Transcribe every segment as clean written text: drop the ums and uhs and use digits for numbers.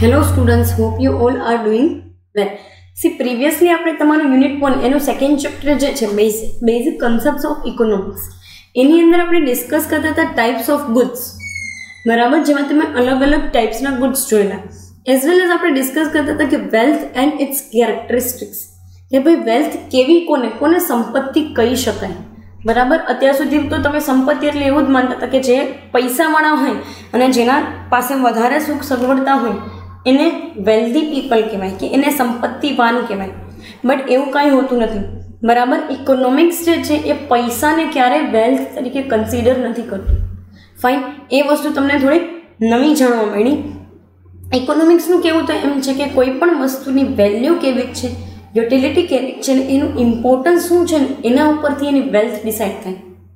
Hello students, hope you all are doing well. See, previously આપણે તમારું unit 1 એનો second chapter જે છે બેઝિક કન્સેપ્ટ્સ ઓફ ઇકોનોમિક્સ એની અંદર આપણે ડિસ્કસ કરતા હતા ટાઈપ્સ ઓફ ગુડ્સ, બરાબર, જેમાં તમે અલગ અલગ ટાઈપ્સના ગુડ્સ જોયેલા. એઝ વેલ એઝ આપણે ડિસ્કસ કરતા હતા કે વેલ્થ એન્ડ ઇટ્સ કેરેક્ટરિસ્ટિક્સ, કે ભાઈ વેલ્થ કેવી કોને સંપત્તિ કહી શકાય, બરાબર. અત્યાર સુધી તો તમે સંપત્તિ એટલે એવું જ માનતા હતા કે જે પૈસાવાળા હોય અને જેના પાસે વધારે સુખ સગવડતા હોય એને વેલ્ધી પીપલ કહેવાય, કે એને સંપત્તિવાન કહેવાય. બટ એવું કાંઈ હોતું નથી, બરાબર. ઇકોનોમિક્સ જે છે એ પૈસાને ક્યારેય વેલ્થ તરીકે કન્સિડર નથી કરતું. ફાઇન, એ વસ્તુ તમને થોડીક નવી જાણવા મળી. ઇકોનોમિક્સનું કહેવું તો એમ છે કે કોઈ પણ વસ્તુની વેલ્યુ કેવી છે, યુટિલિટી કેવી છે ને એનું ઇમ્પોર્ટન્સ શું છે ને એના ઉપરથી એની વેલ્થ ડિસાઇડ થાય.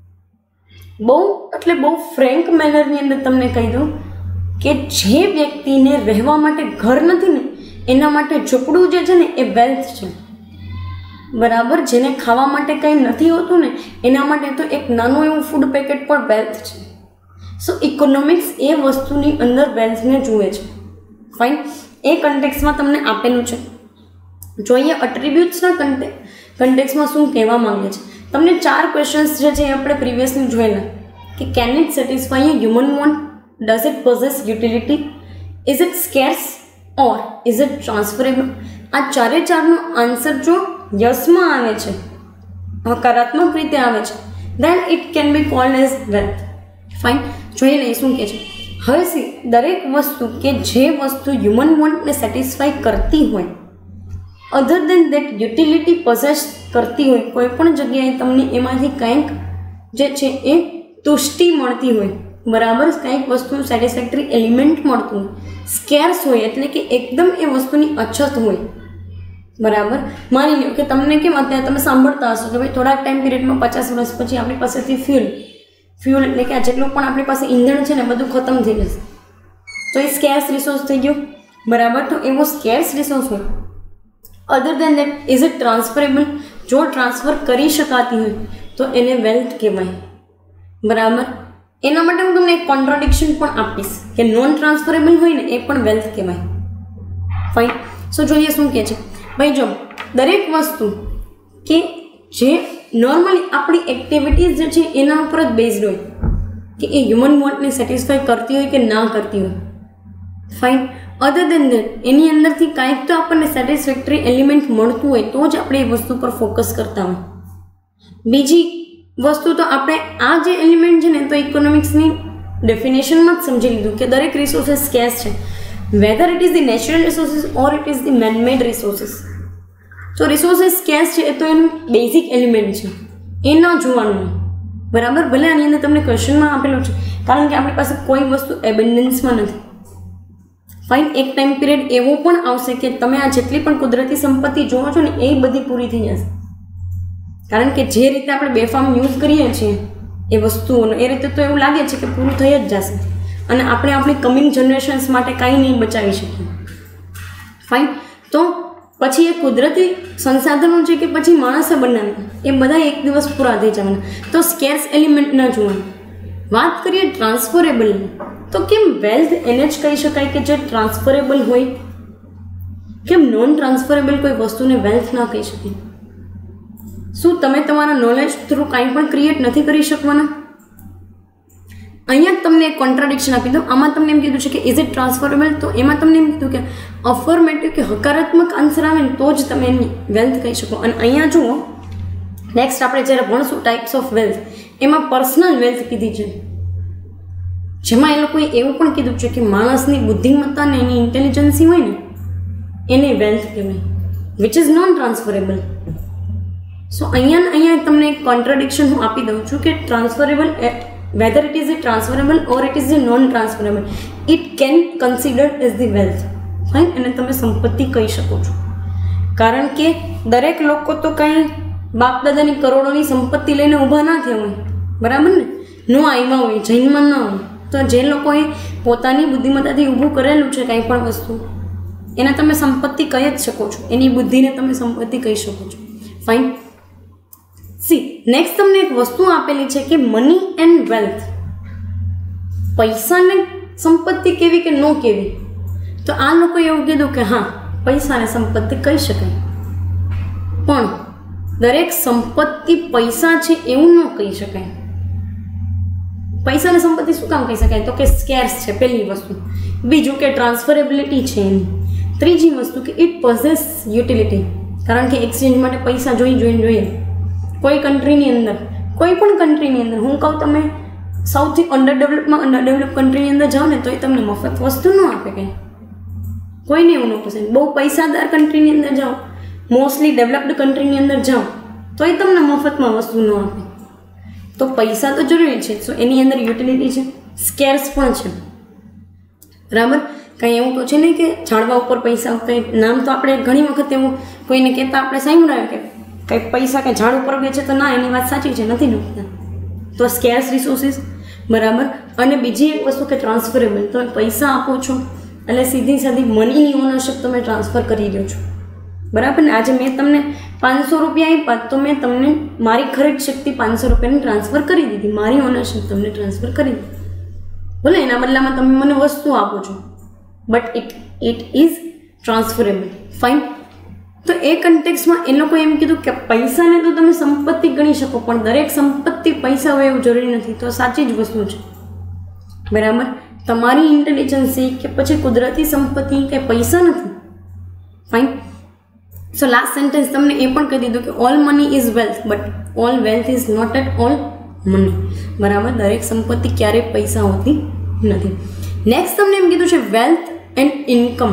બહુ ફ્રેન્ક મેનરની અંદર તમને કહી દઉં કે જે વ્યક્તિને રહેવા માટે ઘર નથી ને એના માટે ઝૂંપડું જે છે ને એ વેલ્થ છે, બરાબર. જેને ખાવા માટે કંઈ નથી હોતું ને એના માટે તો એક નાનું એવું ફૂડ પેકેટ પણ વેલ્થ છે. સો ઇકોનોમિક્સ એ વસ્તુની અંદર વેલ્થને જુએ છે. ફાઇન, એ કન્ટેક્સમાં તમને આપેલું છે. જોઈએ એટ્રીબ્યુટ્સના કન્ટેક્સમાં શું કહેવા માંગે છે. તમને 4 ક્વેશ્ચન્સ જે છે એ આપણે પ્રીવિયસલી જોયેલા કે can it satisfy a human want, does it possess utility, is it scarce or is it transferable. આ ચારે ચારનો આન્સર જો યસમાં આવે છે, હકારાત્મક રીતે આવે છે, then it can be called as wealth. Fine, જોઈ લઈએ શું કહે છે. હવે સી, દરેક વસ્તુ કે જે વસ્તુ હ્યુમન વોન્ટને સેટિસ્ફાય કરતી હોય, અધર દેન દેટ યુટિલિટી પોસેસ કરતી હોય, કોઈ પણ જગ્યાએ તમને એમાંથી કંઈક જે છે એ તુષ્ટિ મળતી હોય, બરાબર, કંઈક વસ્તુનું સેટિસ્ફેક્ટરી એલિમેન્ટ મળતું હોય, સ્કેર્સ હોય એટલે કે એકદમ એ વસ્તુની અછત હોય, બરાબર. માની લો કે તમને કેમ અત્યારે તમે સાંભળતા હશો કે ભાઈ થોડાક ટાઈમ પીરિયડમાં 50 વર્ષ પછી આપણી પાસેથી ફ્યુલ એટલે કે આ જેટલું પણ આપણી પાસે ઈંધણ છે ને બધું ખતમ થઈ જશે, તો એ સ્કેર્સ રિસોર્સ થઈ ગયો, બરાબર. તો એવો સ્કેર્સ રિસોર્સ હોય. Other than that is it transferable, જો ટ્રાન્સફર કરી શકાતી હોય તો એને વેલ્થ કહેવાય, બરાબર. એના માટે હું તમને એક કોન્ટ્રાડિક્શન પણ આપીશ કે નોન ટ્રાન્સફરેબલ હોય ને એ પણ વેલ્થ કહેવાય. ફાઇન, સો જોઈએ શું કહે છે. ભાઈ જો, દરેક વસ્તુ કે જે નોર્મલી આપણી એક્ટિવિટીઝ જે છે એના ઉપર જ બેઝડ હોય કે એ હ્યુમન વોન્ટને સેટિસ્ફાય કરતી હોય કે ના કરતી હોય. ફાઇન, અધર દેન દેટ એની અંદરથી કાંઈક તો આપણને સેટિસ્ફેક્ટરી એલિમેન્ટ મળતું હોય તો જ આપણે એ વસ્તુ પર ફોકસ કરતા હોય. બીજી વસ્તુ તો આપણે આ જે એલિમેન્ટ છે ને તો ઇકોનોમિક્સની ડેફિનેશનમાં જ સમજી લીધું કે દરેક રિસોર્સિસ સ્કેર્સ છે, whether it is the natural resources or it is the manmade resources. તો રિસોર્સિસ સ્કેર્સ છે એ તો એનું બેઝિક એલિમેન્ટ છે, એ ન જોવાનું, બરાબર. ભલે આની અંદર તમને ક્વેશ્ચનમાં આપેલું છે કારણ કે આપણી પાસે કોઈ વસ્તુ એબન્ડન્સમાં નથી. ફાઇન, એક ટાઈમ પીરિયડ એવો પણ આવશે કે તમે આ જેટલી પણ કુદરતી સંપત્તિ જોવો છો ને એ બધી પૂરી થઈ જશે, કારણ કે જે રીતે આપણે બેફામ યુઝ કરીએ છીએ એ વસ્તુઓનો એ રીતે તો એવું લાગે છે કે પૂરું થઈ જ જશે અને આપણે આપણી કમિંગ જનરેશન્સ માટે કાંઈ નહીં બચાવી શકીએ. ફાઇન, તો પછી એ કુદરતી સંસાધનો છે કે પછી માણસે બનાવ્યા એ બધા એક દિવસ પૂરા થઈ જવાના, તો સ્કેર્સ એલિમેન્ટ ના જોવાનું. વાત કરીએ ટ્રાન્સફરેબલની, તો કેમ વેલ્થ એને જ કહી શકાય કે જે ટ્રાન્સફરેબલ હોય? કેમ નોન ટ્રાન્સફરેબલ કોઈ વસ્તુને વેલ્થ ના કહી શકે? શું તમે તમારા નોલેજ થ્રુ કાંઈ પણ ક્રિએટ નથી કરી શકવાના? અહીંયા તમને એક કોન્ટ્રાડિક્શન આપી દઉં. આમાં તમને એમ કીધું છે કે ઇઝ ઇટ ટ્રાન્સફરેબલ, તો એમાં તમને એમ કીધું કે અફર્મેટિવ કે હકારાત્મક આન્સર આવે ને તો જ તમે એની વેલ્થ કહી શકો. અને અહીંયા જુઓ, નેક્સ્ટ આપણે જ્યારે ભણશું ટાઈપ્સ ઓફ વેલ્થ એમાં પર્સનલ વેલ્થ કીધી છે, જેમાં એ લોકોએ એવું પણ કીધું છે કે માણસની બુદ્ધિમત્તા ને એની ઇન્ટેલિજન્સી હોય ને એને વેલ્થ કહેવાય, which is non transferable. So અહીંયા તમને એક કોન્ટ્રાડિક્શન હું આપી દઉં છું કે transferable, whether it is transferable or it is non transferable, it can considered as the wealth. Fine, એને તમે સંપત્તિ કહી શકો છો, કારણ કે દરેક લોકો તો કાંઈ બાપ દાદાની કરોડોની સંપત્તિ લઈને ઊભા ના થયા હોય, બરાબર ને, ન આવ્યા હોય, જન્મમાં ન હોય. તો જે લોકોએ પોતાની બુદ્ધિમત્તાથી ઊભું કરેલું છે કાંઈ પણ વસ્તુ એને તમે સંપત્તિ કહી જ શકો છો, એની બુદ્ધિને તમે સંપત્તિ કહી શકો છો. ફાઇન, સી નેક્સ્ટ તમને એક વસ્તુ આપેલી છે કે મની એન્ડ વેલ્થ, પૈસાને સંપત્તિ કેવી કે નો કેવી. તો આ લોકોએ એવું કીધું કે હા, પૈસાને સંપત્તિ કહી શકાય, પણ દરેક સંપત્તિ પૈસા છે એવું ન કહી શકાય. પૈસાને સંપત્તિ શું કામ કહી શકાય? તો કે સ્કેર્સ છે પહેલી વસ્તુ, બીજું કે ટ્રાન્સફરેબિલિટી છે એની, ત્રીજી વસ્તુ કે ઇટ પોઝેસ યુટિલિટી, કારણ કે એક્સચેન્જ માટે પૈસા જોઈએ. કોઈ કન્ટ્રીની અંદર, કોઈ પણ કન્ટ્રીની અંદર, હું કહું તમે સૌથી અંડરડેવલપ કન્ટ્રીની અંદર જાઓ ને તો એ તમને મફત વસ્તુ ન આપે કંઈ, કોઈને એવું ન પૂછે. બહુ પૈસાદાર કન્ટ્રીની અંદર જાઓ, મોસ્ટલી ડેવલપ્ડ કન્ટ્રીની અંદર જાઓ તો એ તમને મફતમાં વસ્તુ ન આપે. તો પૈસા તો જરૂરી છે, સો એની અંદર યુટિલિટી છે, સ્કેર્સ પણ છે, બરાબર. કંઈ એવું તો છે નહીં કે ઝાડવા ઉપર પૈસા, કંઈ નામ તો આપણે ઘણી વખત એવું કોઈને કહેતા આપણે સાંભળ્યું કે કંઈ પૈસા કંઈ ઝાડ ઉપર ગયે છે, તો ના, એની વાત સાચી છે, નથી ડૂબતા. તો સ્કેર્સ રિસોર્સિસ, બરાબર. અને બીજી એક વસ્તુ કે ટ્રાન્સફરેબલ, તમે પૈસા આપો છો એટલે સીધી મનીની ઓનરશિપ તમે ટ્રાન્સફર કરી દો છો, બરાબર ને. આજે મેં તમને 500 રૂપિયા આપ્યા તો મેં તમને મારી ખરીદ શક્તિ 500 રૂપિયાની ટ્રાન્સફર કરી દીધી, મારી ઓનરશિપ તમને ટ્રાન્સફર કરી દીધી. ભલે એના બદલામાં તમે મને વસ્તુ આપો છો, but it is transferable, fine. તો એ કન્ટેક્સમાં એ લોકોએ એમ કીધું કે પૈસાને તો તમે સંપત્તિ ગણી શકો, પણ દરેક સંપત્તિ પૈસા હોય એવું જરૂરી નથી. તો સાચી જ વસ્તુ છે, બરાબર. તમારી ઇન્ટેલિજન્સી કે પછી કુદરતી સંપત્તિ કે પૈસા નથી, ફાઇન. સો લાસ્ટ સેન્ટેન્સ તમને એ પણ કહી દીધું કે all money is wealth, but all wealth is not at all money, બરાબર. દરેક સંપત્તિ ક્યારેય પૈસા હોતી નથી. નેક્સ્ટ તમને એમ કીધું છે વેલ્થ એન્ડ ઇન્કમ.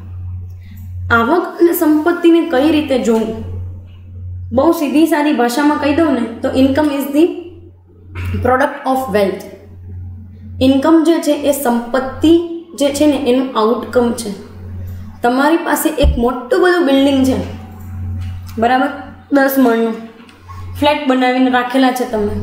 આવક અને સંપત્તિને કઈ રીતે જોવું? બહુ સીધી સાદી ભાષામાં કહી દઉં ને તો income is the product of wealth. Income જે છે એ સંપત્તિ જે છે ને એનું આઉટકમ છે. તમારી પાસે એક મોટું બધું બિલ્ડિંગ છે, બરાબર, 10 માળનું ફ્લેટ બનાવીને રાખેલા છે, તમે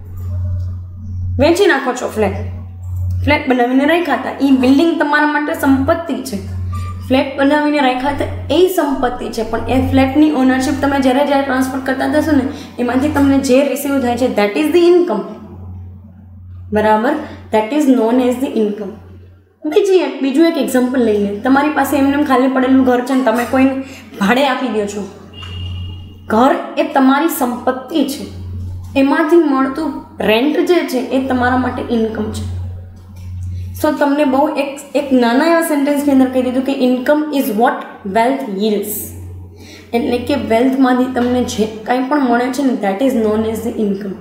વેચી નાખો છો ફ્લેટ બનાવીને રાખ્યા હતા, એ બિલ્ડિંગ તમારા માટે સંપત્તિ છે. ફ્લેટ બનાવીને રાખ્યા હતા એ સંપત્તિ છે, પણ એ ફ્લેટની ઓનરશિપ તમે જ્યારે ટ્રાન્સફર કરતા થશો ને એમાંથી તમને જે રિસીવ થાય છે દેટ ઇઝ ધી ઇન્કમ, બરાબર. That is known as the income. બીજું એક એક્ઝામ્પલ લઈ લે. તમારી પાસે એમને ખાલી પડેલું ઘર છે ને તમે કોઈને ભાડે આપી દો છો. ઘર એ તમારી સંપત્તિ છે, એમાંથી મળતું રેન્ટ જે છે એ તમારા માટે ઇન્કમ છે. સો તમને બહુ એક નાના એવા સેન્ટેન્સની અંદર કહી દીધું કે income is what wealth yields, એટલે કે વેલ્થમાંથી તમને જે કાંઈ પણ મળે છે ને that is known as the income.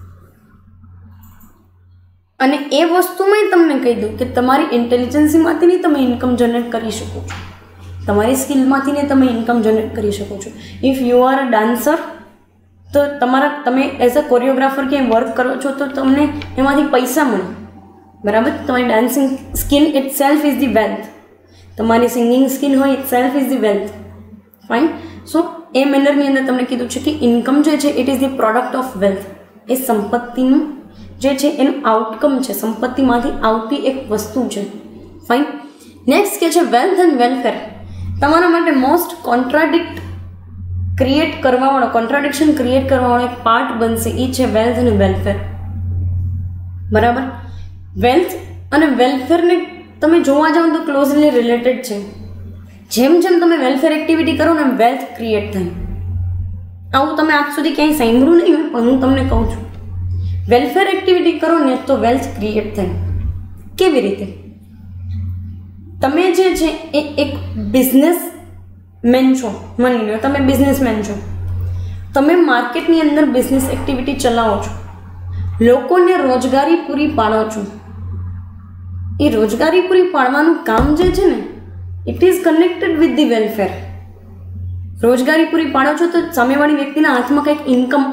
અને એ વસ્તુમાં તમને કહી દઉં કે તમારી ઇન્ટેલિજન્સીમાંથી નહીં તમે ઇન્કમ જનરેટ કરી શકો છો, તમારી સ્કિલમાંથી ને તમે ઇન્કમ જનરેટ કરી શકો છો. If you are a dancer તો તમે એઝ અ કોરિયોગ્રાફર ક્યાંય વર્ક કરો છો તો તમને એમાંથી પૈસા મળે, બરાબર. તમારી dancing skill itself is the wealth, તમારી સિંગિંગ સ્કિલ હોય itself is the wealth, fine. So એ મેનરની અંદર તમને કીધું છે કે ઇન્કમ જે છે it is the product of wealth, એ સંપત્તિનું જે છે એનું આઉટકમ છે, સંપત્તિમાંથી આવતી એક વસ્તુ છે, ફાઇન. નેક્સ્ટ કે છે વેલ્થ એન્ડ વેલફેર. તમારા માટે મોસ્ટ કોન્ટ્રાડિક્શન ક્રિએટ કરવાવાળો એક પાર્ટ બનશે, એ છે વેલ્થ અને વેલફેર, બરાબર. વેલ્થ અને વેલફેરને તમે જોવા જાઓ તો ક્લોઝલી રિલેટેડ છે. જેમ તમે વેલફેર એક્ટિવિટી કરો ને વેલ્થ ક્રિએટ થાય. આવું તમે આજ સુધી ક્યાંય સાંભળ્યું નહીં હોય, પણ હું તમને કહું છું વેલફેર એક્ટિવિટી કરો ને તો વેલ્થ ક્રિએટ થાય. કેવી રીતે? તમે જે છે એ એક બિઝનેસમેન છો, માની લો તમે બિઝનેસમેન છો, તમે માર્કેટની અંદર બિઝનેસ એક્ટિવિટી ચલાવો છો, લોકોને રોજગારી પૂરી પાડો છો. એ રોજગારી પૂરી પાડવાનું કામ જે છે ને it is connected with the welfare. રોજગારી પૂરી પાડો છો તો સામેવાળી વ્યક્તિના હાથમાં કંઈક ઇન્કમ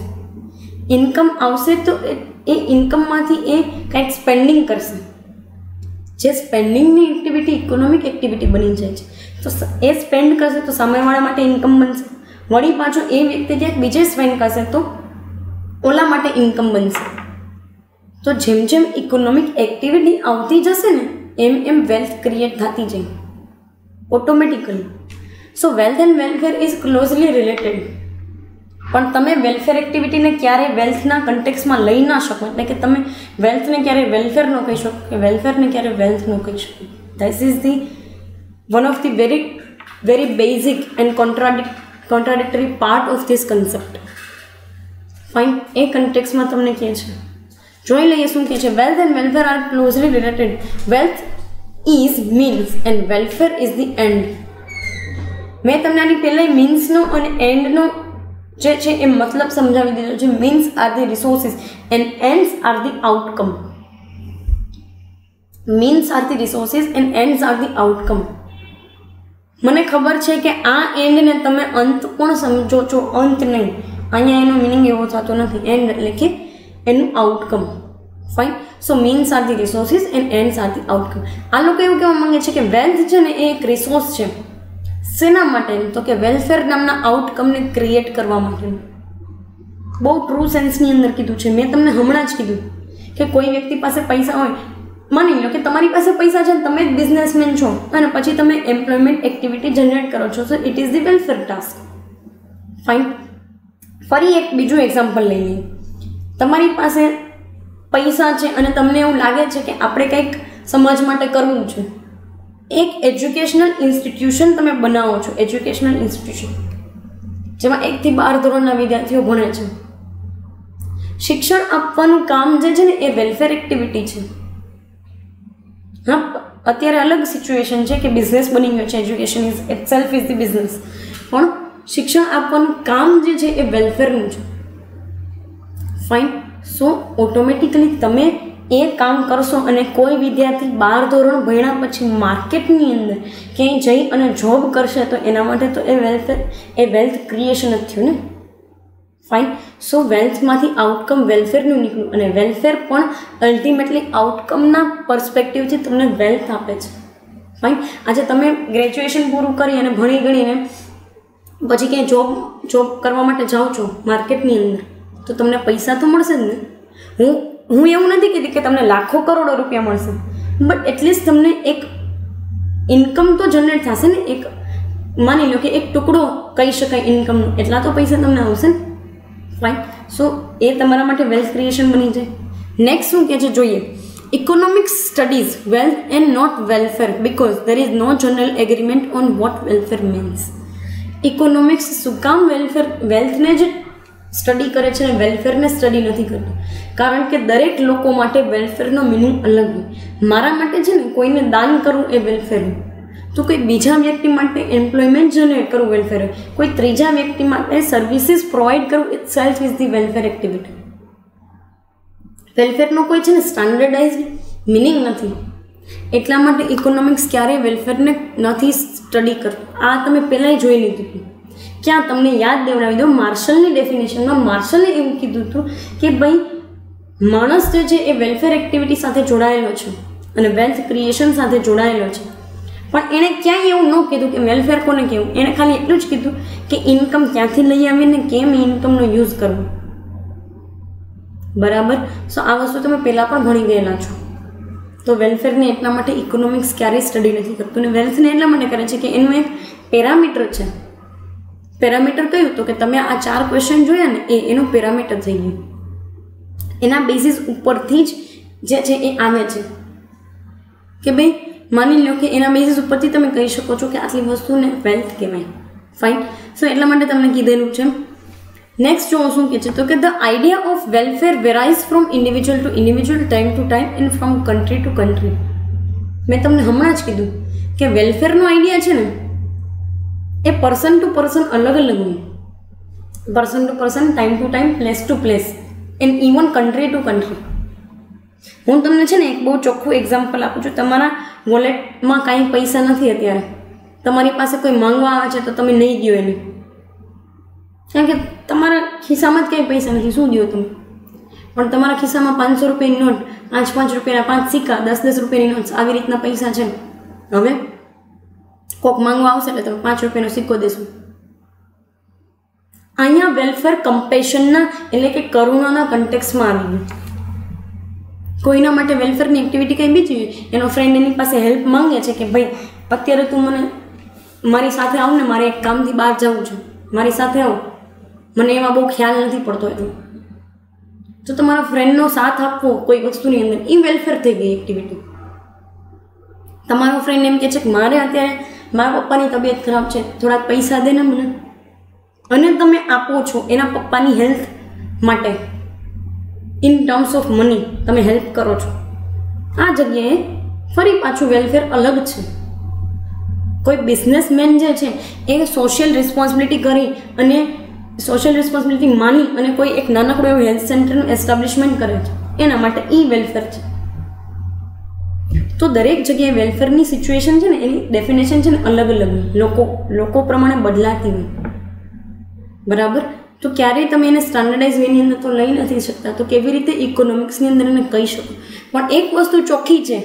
આવશે તો એ ઇન્કમમાંથી એ કંઈક સ્પેન્ડિંગ કરશે. જે સ્પેન્ડિંગની એક્ટિવિટી ઇકોનોમિક એક્ટિવિટી બની જાય છે, તો એ સ્પેન્ડ કરશે તો સામેવાળા માટે ઇન્કમ બનશે. વળી પાછો એ વ્યક્તિ ક્યાંક બીજે સ્પેન્ડ કરશે તો ઓલા માટે ઇન્કમ બનશે. તો જેમ ઇકોનોમિક એક્ટિવિટી આવતી જશે ને એમ વેલ્થ ક્રિએટ થતી જાય automatically. So wealth and welfare is closely related. પણ તમે વેલફેર એક્ટિવિટીને ક્યારેય વેલ્થના કન્ટેક્સમાં લઈ ના શકો, એટલે કે તમે વેલ્થને ક્યારેય વેલફેર ન કહી શકો કે વેલફેરને ક્યારેય વેલ્થ ન કહી શકો. This is the one of the very basic and contradictory part of this concept. Fine, એ કન્ટેક્સમાં તમને કહે છે, જોઈ લઈએ શું કહે છે. Wealth and welfare are closely related. Wealth is means and welfare is the end. મેં તમને આની પહેલાં મીન્સનો અને એન્ડનો જે છે એ મતલબ સમજાવી દીધો છે. Means are the resources and ends are the outcome. Means are the resources and ends are the outcome. મને ખબર છે કે આ એન્ડને તમે અંત પણ સમજો છો, અંત નહીં. અહીંયા એનો મિનિંગ એવો થતો નથી. એન્ડ એટલે કે એનું outcome. Fine. So means are the resources and ends are the outcome. આ લોકો એવું કહેવા માંગે છે કે વેલ્થ છે ને એ એક રિસોર્સ છે. શેના માટે? તો કે વેલફેર નામના આઉટકમને ક્રિએટ કરવા માટેનું. બહુ ટ્રુ સેન્સની અંદર કીધું છે. મેં તમને હમણાં જ કીધું કે કોઈ વ્યક્તિ પાસે પૈસા હોય, માની લો કે તમારી પાસે પૈસા છે, તમે જ બિઝનેસમેન છો અને પછી તમે એમ્પ્લોયમેન્ટ એક્ટિવિટી જનરેટ કરો છો, so it is the welfare task. Fine. ફરી એક બીજું એક્ઝામ્પલ લઈ લઈએ. તમારી પાસે પૈસા છે અને તમને એવું લાગે છે કે આપણે કંઈક સમાજ માટે કરવું છે. એક એજ્યુકેશનલ ઇન્સ્ટિટ્યુશન તમે બનાવો છો, એજ્યુકેશનલ ઇન્સ્ટિટ્યુશન જેમાં 1 થી 12 ધોરણના વિદ્યાર્થીઓ ભણે છે. શિક્ષણ આપવાનું કામ જે છે ને એ વેલફેર એક્ટિવિટી છે. હા, અત્યારે અલગ સિચ્યુએશન છે કે બિઝનેસ બની ગયો છે, education is itself is the business, પણ શિક્ષણ આપવાનું કામ જે છે એ વેલફેરનું છે. ફાઇન. સો ઓટોમેટિકલી તમે એ કામ કરશો અને કોઈ વિદ્યાર્થી 12 ધોરણ ભણ્યા પછી માર્કેટની અંદર ક્યાંય જઈ અને જોબ કરશે તો એના માટે તો એ વેલ્થ ક્રિએશન જ થયું ને. ફાઇન. સો વેલ્થમાંથી આઉટકમ વેલફેરનું નીકળ્યું અને વેલફેર પણ અલ્ટિમેટલી આઉટકમના પર્સપેક્ટિવથી તમને વેલ્થ આપે છે. ફાઇન. આજે તમે ગ્રેજ્યુએશન પૂરું કરી અને ભણી ગણીને પછી ક્યાંય જોબ કરવા માટે જાઓ છો માર્કેટની અંદર તો તમને પૈસા તો મળશે જ ને. હું એવું નથી કહેતી કે તમને લાખો કરોડો રૂપિયા મળશે, બટ એટલીસ્ટ તમને એક ઇન્કમ તો જનરેટ થશે ને. એક માની લો કે એક ટુકડો કહી શકાય ઇન્કમનો, એટલા તો પૈસા તમને આવશે ને. ફાઇન. સો એ તમારા માટે વેલ્થ ક્રિએશન બની જાય. નેક્સ્ટ શું કહે છે જોઈએ. Economics studies wealth and not welfare because there is no general agreement on what welfare means. Economics શું કામ વેલ્થને જ સ્ટડી કરે છે અને વેલફેરને સ્ટડી નથી કરતું? કારણ કે દરેક લોકો માટે વેલફેરનો મિનિંગ અલગ હોય. મારા માટે છે ને કોઈને દાન કરવું એ વેલફેર હોય, તો કોઈ બીજા વ્યક્તિ માટે એમ્પ્લોયમેન્ટ જનરેટ કરવું વેલફેર હોય, કોઈ ત્રીજા વ્યક્તિ માટે સર્વિસીસ પ્રોવાઈડ કરવું itself is the welfare activity. વેલફેરનો કોઈ છે ને સ્ટાન્ડર્ડાઇઝ મિનિંગ નથી. એટલા માટે ઇકોનોમિક્સ ક્યારેય વેલફેરને નથી સ્ટડી કરતું. આ તમે પહેલાંય જોઈ લીધું હતું. ક્યાં તમને યાદ દેવડાવી દો, માર્શલની ડેફિનેશનમાં માર્શલે એવું કીધું હતું કે ભાઈ માણસ જે છે એ વેલફેર એક્ટિવિટી સાથે જોડાયેલો છે અને વેલ્થ ક્રિએશન સાથે જોડાયેલો છે. પણ એણે ક્યાંય એવું ન કીધું કે વેલફેર કોને કહેવું. એણે ખાલી એટલું જ કીધું કે ઇન્કમ ક્યાંથી લઈ આવીને કેમ ઇન્કમનો યુઝ કરવો. બરાબર. સો આ વસ્તુ તમે પહેલાં પણ ભણી ગયેલા છો. તો વેલફેરને એટલા માટે ઇકોનોમિક્સ ક્યારેય સ્ટડી નથી કરતું અને વેલ્થને એટલા માટે કરે છે કે એનું એક પેરામીટર છે. પેરામીટર કયું? તો કે તમે આ 4 ક્વેશ્ચન જોયા ને એનું પેરામીટર થઈ ગયું. એના બેઝિસ ઉપરથી જ જે છે એ આવે છે કે ભાઈ માની લો કે એના બેઝિસ ઉપરથી તમે કહી શકો છો કે આટલી વસ્તુને વેલ્થ કહેવાય. ફાઇન. સો એટલા માટે તમને કીધેલું છે. નેક્સ્ટ જો શું કહે છે તો કે the idea of welfare varies from individual to individual, time to time and from country to country. મેં તમને હમણાં જ કીધું કે વેલફેરનો આઈડિયા છે ને એ પર્સન ટુ પર્સન અલગ અલગ હોય. Person to person, time to time, place to place and even country to country. હું તમને છે ને એક બહુ ચોખ્ખું એક્ઝામ્પલ આપું છું. તમારા વોલેટમાં કાંઈ પૈસા નથી અત્યારે, તમારી પાસે કોઈ માંગવા આવે છે તો તમે નહીં દો એને, કારણ કે તમારા ખિસ્સામાં જ કંઈ પૈસા નથી, શું દો તમે. પણ તમારા ખિસ્સામાં 500 રૂપિયાની નોટ, 5 રૂપિયાના 5 સિક્કા, 10 રૂપિયાની નોટ્સ, આવી રીતના પૈસા છે. હવે કોઈક માંગવા આવશે એટલે તમે 5 રૂપિયાનો સિક્કો દેશો. અહીંયા વેલફેર કમ્પેશનના એટલે કે કરુણાના કન્ટેક્સમાં આવી ગયું. કોઈના માટે વેલફેરની એક્ટિવિટી કંઈ બીજી હોય. એનો ફ્રેન્ડ એની પાસે હેલ્પ માંગે છે કે ભાઈ અત્યારે તું મને મારી સાથે આવ ને, મારે એક કામથી બહાર જવું છે, મારી સાથે આવ, મને એમાં બહુ ખ્યાલ નથી પડતો એટલો. તો તમારા ફ્રેન્ડનો સાથ આપવો કોઈ વસ્તુની અંદર એ વેલફેર થઈ ગઈ એક્ટિવિટી. તમારો ફ્રેન્ડ એમ કહે છે કે મારે અત્યારે મારા પપ્પાની તબિયત ખરાબ છે, થોડાક પૈસા દે ને મને, અને તમે આપો છો એના પપ્પાની હેલ્થ માટે, ઇન ટર્મ્સ ઓફ મની તમે હેલ્પ કરો છો. આ જગ્યાએ ફરી પાછું વેલફેર અલગ છે. કોઈ બિઝનેસમેન જે છે એ સોશિયલ રિસ્પોન્સિબિલિટી કરી અને સોશિયલ રિસ્પોન્સિબિલિટી માની અને કોઈ એક નાનકડું એવું હેલ્થ સેન્ટરનું એસ્ટાબ્લિશમેન્ટ કરે છે, એના માટે વેલફેર છે. તો દરેક જગ્યાએ વેલફેરની સિચ્યુએશન છે ને એની ડેફિનેશન છે ને અલગ અલગ લોકો પ્રમાણે બદલાતી હોય. બરાબર. તો ક્યારેય તમે એને સ્ટાન્ડર્ડાઇઝ વેની અંદર તો લઈ નથી શકતા. તો કેવી રીતે ઇકોનોમિક્સની અંદર એને કહી શકો? પણ એક વસ્તુ ચોખ્ખી છે,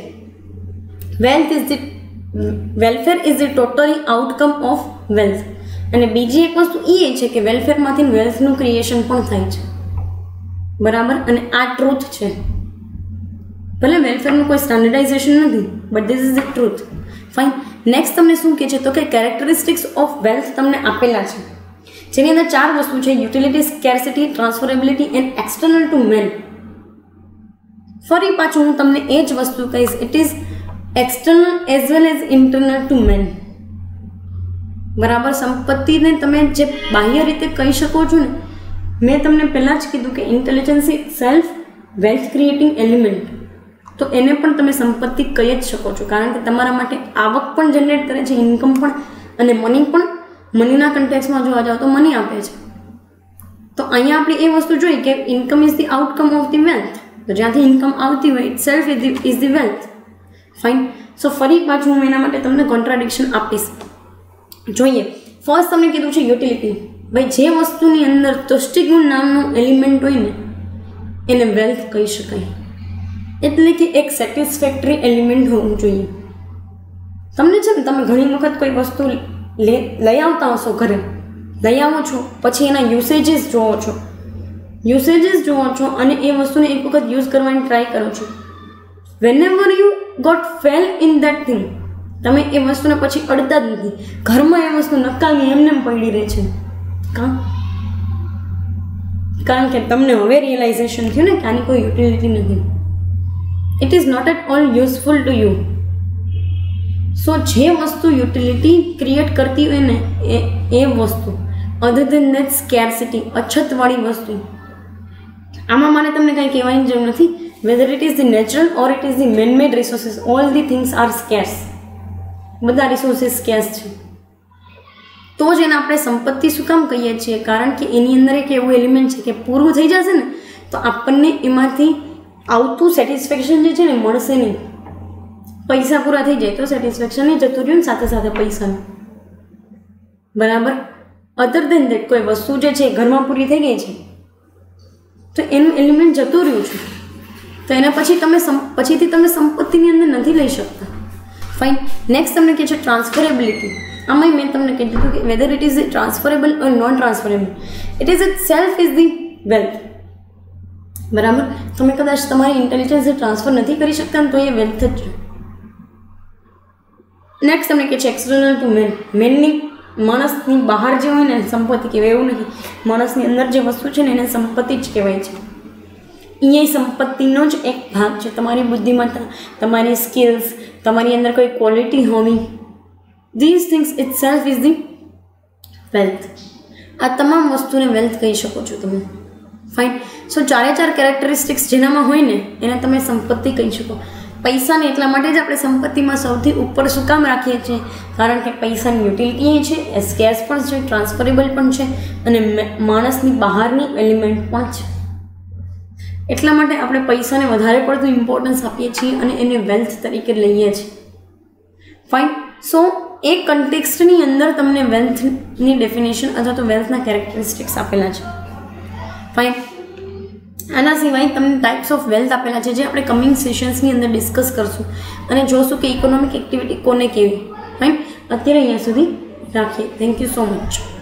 welfare is the totally outcome of wealth. અને બીજી એક વસ્તુ એ છે કે વેલફેરમાંથી વેલ્થનું ક્રિએશન પણ થાય છે. બરાબર. અને આ ટ્રુથ છે. ભલે વેલફેરનું કોઈ સ્ટાન્ડર્ડાઇઝેશન નથી, but this is the truth. Fine. Next તમને શું કહે છે? તો કે કેરેક્ટરિસ્ટિક્સ ઓફ વેલ્થ તમને આપેલા છે, જેની અંદર 4 વસ્તુ છે: utility, scarcity, transferability and external to man. ફરી પાછું હું તમને એ જ વસ્તુ કહીશ, it is external as well as internal to man. બરાબર. સંપત્તિને તમે જે બાહ્ય રીતે કહી શકો છો ને, મેં તમને પહેલાં જ કીધું કે intelligence itself wealth creating element, તો એને પણ તમે સંપત્તિ કહી જ શકો છો, કારણ કે તમારા માટે આવક પણ જનરેટ કરે છે, ઇન્કમ પણ, અને મની પણ. મનીના કન્ટેક્સમાં જોવા જાઓ તો મની આપે છે. તો અહીંયા આપણે એ વસ્તુ જોઈ કે income is the outcome of the wealth. તો જ્યાંથી ઇન્કમ આવતી હોય itself is the wealth. Fine. So ફરી પાછું હું એના માટે તમને કોન્ટ્રાડિક્શન આપીશ. જોઈએ. ફર્સ્ટ તમને કીધું છે યુટિલિટી. ભાઈ, જે વસ્તુની અંદર તુષ્ટિગુણ નામનું એલિમેન્ટ હોય ને એને વેલ્થ કહી શકાય. એટલે કે એક સેટિસ્ફેક્ટરી એલિમેન્ટ હોવું જોઈએ. તમને છે ને, તમે ઘણી વખત કોઈ વસ્તુ લઈ આવતા હશો, ઘરે લઈ આવો છો, પછી એના યુસેજીસ જોવો છો અને એ વસ્તુને એક વખત યુઝ કરવાની ટ્રાય કરો છો. Whenever you got fail in that thing, તમે એ વસ્તુને પછી અડતા જ નથી. ઘરમાં એ વસ્તુ નકામી એમને પડી રહે છે. કારણ કે તમને હવે રિયલાઇઝેશન થયું ને કે આની કોઈ યુટિલિટી નથી. It is not at all useful to you. So જે વસ્તુ યુટિલિટી ક્રિએટ કરતી હોય ને એ વસ્તુ, અધર દેન દેટ સ્કેર્સિટી, અછતવાળી વસ્તુ, આમાં મારે તમને કંઈ કહેવાની જરૂર નથી. Whether it is the natural or it is the manmade resources, all the things are scarce. બધા રિસોર્સિસ સ્કેર્સ છે. તો જ એને આપણે સંપત્તિ શું કામ કહીએ છીએ? કારણ કે એની અંદર એક એવું એલિમેન્ટ છે કે પૂરું થઈ જશે ને તો આપણને એમાંથી આવતું સેટિસ્ફેક્શન જે છે ને મળશે નહીં. પૈસા પૂરા થઈ જાય તો સેટિસ્ફેક્શન નહીં જતું રહ્યું ને સાથે સાથે પૈસાનું. બરાબર. અધર દેન દેટ કોઈ વસ્તુ જે છે ઘરમાં પૂરી થઈ ગઈ છે તો એનું એલિમેન્ટ જતું રહ્યું છે, તો એના પછીથી તમે સંપત્તિની અંદર નથી લઈ શકતા. ફાઇન. નેક્સ્ટ તમને કહે છે ટ્રાન્સફરેબિલિટી. આમાં મેં તમને કહી દીધું કે whether it is transferable or non transferable, it is itself is the wealth. બરાબર. તમે કદાચ તમારી ઇન્ટેલિજન્સને ટ્રાન્સફર નથી કરી શકતા ને તો એ વેલ્થ જ છે. નેક્સ્ટ તમને કહે છે એક્સટર્નલ ટુ મેન. મેનની માણસની બહાર જે હોય ને સંપત્તિ કહેવાય એવું નથી. માણસની અંદર જે વસ્તુ છે ને એને સંપત્તિ જ કહેવાય છે. એ સંપત્તિનો જ એક ભાગ છે. તમારી બુદ્ધિમત્તા, તમારી સ્કિલ્સ, તમારી અંદર કોઈ ક્વોલિટી હોવી, these things itself is the wealth. આ તમામ વસ્તુને વેલ્થ કહી શકો છો તમે. ફાઇન. સો 4 કેરેક્ટરિસ્ટિક્સ જેનામાં હોય ને એને તમે સંપત્તિ કહી શકો. પૈસાને એટલા માટે જ આપણે સંપત્તિમાં સૌથી ઉપર શું કામ રાખીએ છીએ? કારણ કે પૈસાની યુટિલિટી છે, એ સ્કેર્સ પણ છે, ટ્રાન્સફરેબલ પણ છે અને માણસની બહારની એલિમેન્ટ પણ છે. એટલા માટે આપણે પૈસાને વધારે પડતું ઇમ્પોર્ટન્સ આપીએ છીએ અને એને વેલ્થ તરીકે લઈએ છીએ. ફાઇન. સો એ કન્ટેક્સ્ટની અંદર તમને વેલ્થની ડેફિનેશન અથવા તો વેલ્થના કેરેક્ટરિસ્ટિક્સ આપેલા છે. ફાઇન. આના સિવાય તમને ટાઈપ્સ ઓફ વેલ્થ આપેલા છે જે આપણે કમિંગ સેશન્સની અંદર ડિસ્કસ કરશું અને જોશું કે ઇકોનોમિક એક્ટિવિટી કોને કેવી. ફાઇન. અત્યારે અહીંયા સુધી રાખીએ. Thank you so much.